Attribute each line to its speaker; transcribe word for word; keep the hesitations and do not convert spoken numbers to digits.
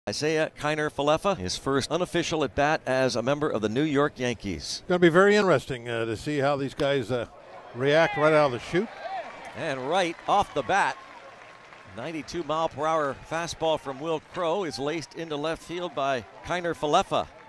Speaker 1: Isiah Kiner-Falefa, his first unofficial at bat as a member of the New York Yankees.
Speaker 2: Going to be very interesting uh, to see how these guys uh, react right out of the chute.
Speaker 1: And right off the bat, ninety-two mile per hour fastball from Will Crow is laced into left field by Kiner-Falefa.